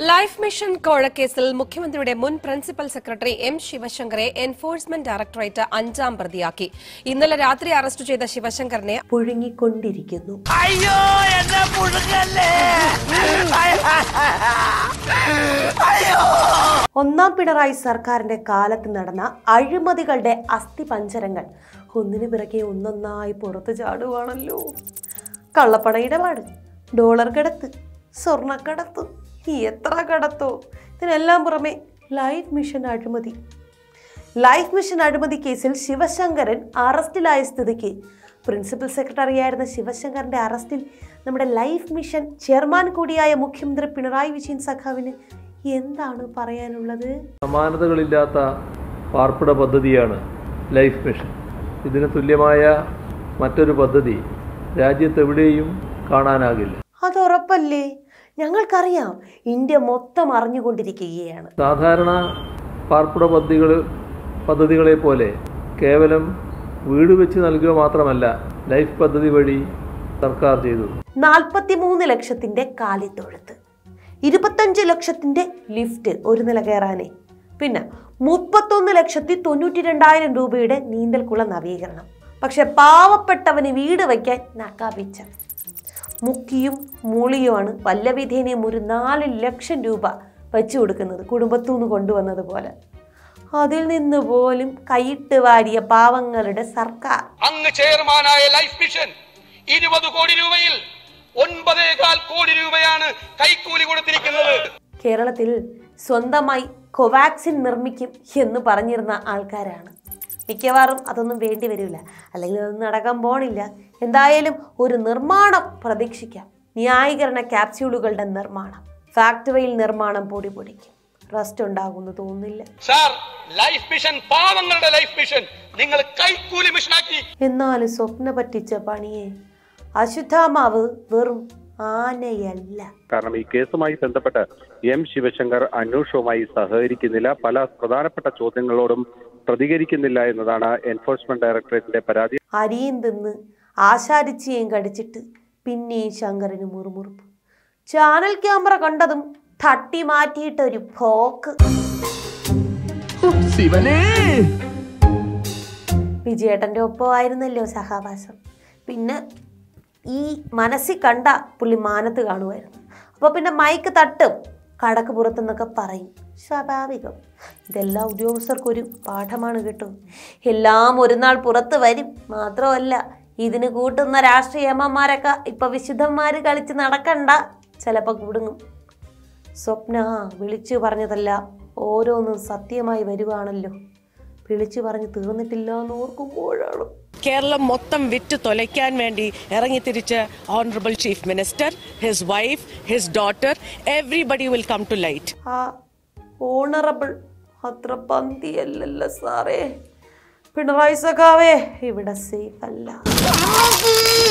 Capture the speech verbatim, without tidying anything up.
Life mission കോഴക്കേസിൽ മുഖ്യമന്ത്രിയുടെ മുൻ പ്രിൻസിപ്പൽ സെക്രട്ടറി എം ശിവശങ്കറെ എൻഫോഴ്സ്മെന്റ് ഡയറക്ടറേറ്റ് അഞ്ചാം പ്രതിയാക്കി. ഇന്നലെ രാത്രി അറസ്റ്റ് ചെയ്ത ശിവശങ്കറിനെ പുഴുങ്ങിക്കൊണ്ടിരിക്കുന്നു. അയ്യോ എന്നെ പുഴുങ്ങല്ലേ! ഒന്നാം പിണറായി സർക്കാരിന്റെ കാലത്ത് നടന്ന അഴിമതികളുടെ അസ്ഥിപഞ്ജരങ്ങൾ ഒന്നിനു പിറകെ ഒന്നൊന്നായി പുറത്തു ചാടുവാണല്ലോ. കള്ളപ്പണ ഇടപാട്, ഡോളർ കടത്ത്, സ്വർണ്ണക്കടത്ത്, എത്ര കടത്തോ. ഇതിനെല്ലാം പുറമെ ലൈഫ് മിഷൻ അഴിമതി. ലൈഫ് മിഷൻ അഴിമതി കേസിൽ ശിവശങ്കരൻ അറസ്റ്റിലായ സ്ഥിതിക്ക് പ്രിൻസിപ്പൽ സെക്രട്ടറിയായിരുന്ന ശിവശങ്കറിന്റെ അറസ്റ്റിൽ നമ്മുടെ ലൈഫ് മിഷൻ ചെയർമാൻ കൂടിയായ മുഖ്യമന്ത്രി പിണറായി വിജയൻ സഖാവിന് എന്താണ് പറയാനുള്ളത്? സമാനതകളില്ലാത്ത പാർപ്പിട പദ്ധതിയാണ് ലൈഫ് മിഷൻ. ഇതിന് തുല്യമായ മറ്റൊരു പദ്ധതി രാജ്യത്തെവിടെയും കാണാനാകില്ല. അതുറപ്പല്ലേ? ഞങ്ങൾക്കറിയാം, ഇന്ത്യ മൊത്തം അറിഞ്ഞുകൊണ്ടിരിക്കുകയാണ്. സാധാരണ പാർപ്പിട പദ്ധതികൾ പദ്ധതികളെ പോലെ കേവലം വീട് വെച്ച് നൽകുക മാത്രമല്ല ലൈഫ് പദ്ധതി വഴി സർക്കാർ ചെയ്തത്. നാൽപ്പത്തി മൂന്ന് ലക്ഷത്തിന്റെ കാലിത്തൊഴുത്ത്, ഇരുപത്തഞ്ച് ലക്ഷത്തിന്റെ ലിഫ്റ്റ് ഒരു നില കയറാനേ, പിന്നെ മുപ്പത്തൊന്ന് ലക്ഷത്തി തൊണ്ണൂറ്റി രണ്ടായിരം രൂപയുടെ നീന്തൽക്കുള നവീകരണം. പക്ഷെ പാവപ്പെട്ടവന് വീട് വയ്ക്കാൻ നക്കാപിച്ച മുക്കിയും മൂളിയുമാണ് വല്ലവിധേനയും ഒരു നാല് ലക്ഷം രൂപ വെച്ചു കൊടുക്കുന്നത്, കുടുംബത്തൂന്ന് കൊണ്ടുവന്നത് പോലെ. അതിൽ നിന്ന് പോലും കൈയിട്ട് വാരിയ പാവങ്ങളുടെ സർക്കാർ. അങ്ങ് ചെയർമാനായ ലൈഫ് മിഷൻ ഇരുപത് കോടി രൂപയിൽ ഒൻപതേകാൽ കോടി രൂപയാണ് കൈക്കൂലി കൊടുത്തിരിക്കുന്നത്. കേരളത്തിൽ സ്വന്തമായി കോവാക്സിൻ നിർമ്മിക്കും എന്ന് പറഞ്ഞിരുന്ന ആൾക്കാരാണ്. മിക്കവാറും അതൊന്നും വേണ്ടി വരില്ല, അല്ലെങ്കിൽ അതൊന്നും നടക്കാൻ പോണില്ല. എന്തായാലും ഒരു നിർമ്മാണം പ്രതീക്ഷിക്കാം. ന്യായീകരണ ക്യാപ്സ്യൂളുകളുടെ നിർമ്മാണം, ഫാക്ടറിയിൽ നിർമ്മാണം പൊടി പൊടിക്കും. റെസ്റ്റ് ഉണ്ടാകുമെന്ന് തോന്നുന്നില്ല. ലൈഫ് മിഷൻ പാവങ്ങളുടെ ലൈഫ് മിഷൻ നിങ്ങൾ കൈക്കൂലി മിഷനാക്കി. എന്നാലും സ്വപ്ന പറ്റിച്ച പണിയെ അശുദ്ധാമാവ് വെറും ആനയല്ല. കാരണം ഈ കേസുമായി ബന്ധപ്പെട്ട് എം ശിവശങ്കർ അന്വേഷണവുമായി സഹകരിക്കുന്നില്ല, പല പ്രധാനപ്പെട്ട ചോദ്യങ്ങളോടും പ്രതികരിക്കുന്നില്ല എന്നതാണ് എൻഫോഴ്സ്മെന്റ് ഡയറക്ടറേറ്റിന്റെ പരാതി. അരിയും തിന്ന് ആശാരിച്ചിയും കടിച്ചിട്ട് പിന്നെയും ശങ്കറിന് മുറുമുറുപ്പ്. ചാനൽ ക്യാമറ കണ്ടതും തട്ടി മാറ്റിയിട്ടൊരു പോക്ക്. വിജയേട്ടന്റെ ഒപ്പമായിരുന്നല്ലോ സഹവാസം. പിന്നെ ഈ മനസ്സിൽ കണ്ട പുള്ളി മാനത്ത് കാണുമായിരുന്നു. അപ്പോൾ പിന്നെ മൈക്ക് തട്ടും, കടക്ക് പുറത്തുനിന്നൊക്കെ പറയും. സ്വാഭാവികം. ഇതെല്ലാം ഉദ്യോഗസ്ഥർക്കൊരു പാഠമാണ് കേട്ടോ. എല്ലാം ഒരു നാൾ പുറത്ത് വരും. മാത്രമല്ല, ഇതിന് കൂട്ടുന്ന രാഷ്ട്രീയമ്മമാരൊക്കെ ഇപ്പൊ വിശുദ്ധന്മാര് കളിച്ച് നടക്കണ്ട, ചിലപ്പോൾ കുടുങ്ങും. സ്വപ്ന വിളിച്ചു പറഞ്ഞതല്ല ഓരോന്നും സത്യമായി വരുവാണല്ലോ. വിളിച്ചു പറഞ്ഞ് തീർന്നിട്ടില്ല എന്ന് ഓർക്കുമ്പോഴാണ് കേരളം മൊത്തം വിറ്റ് തൊലയ്ക്കാൻ വേണ്ടി ഇറങ്ങിത്തിരിച്ച് honourable chief minister, his wife, his daughter, everybody will come to light. ആ ഓണറബിൾ അത്ര പന്തിയല്ലല്ലോ സാറേ. പിണറായി സഖാവേ ഇവിടെ സേഫ് അല്ല.